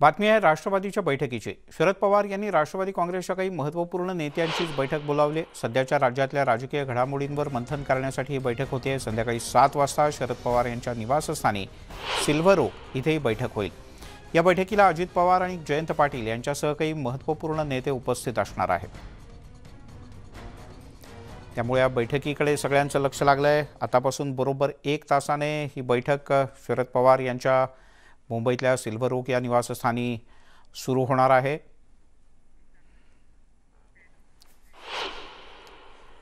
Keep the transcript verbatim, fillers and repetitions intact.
बातमी आहे राष्ट्रवादीच्या बैठकीची। शरद पवार यांनी राष्ट्रवादी काँग्रेसच्या काही महत्त्वपूर्ण नेत्यांचीच बैठक बोलावली। सध्याच्या राज्यातल्या राजकीय घडामोडींवर मंथन करण्यासाठी ही बैठक होते। संध्याकाळी सात वाजता शरद पवार यांच्या निवासस्थानी सिल्व्हर ओक इथे ही बैठक होईल। या बैठकीला अजित पवार आणि जयंत पाटील यांच्यासह काही महत्त्वपूर्ण नेते उपस्थित असणार आहेत। त्यामुळे या बैठकीकडे सगळ्यांचं लक्ष लागलंय। आतापासून बरोबर एक तासाने ही बैठक शरद पवार यांच्या मुंबईतल्या सिल्व्हर ओक या निवासस्थानी सुरू होणार आहे।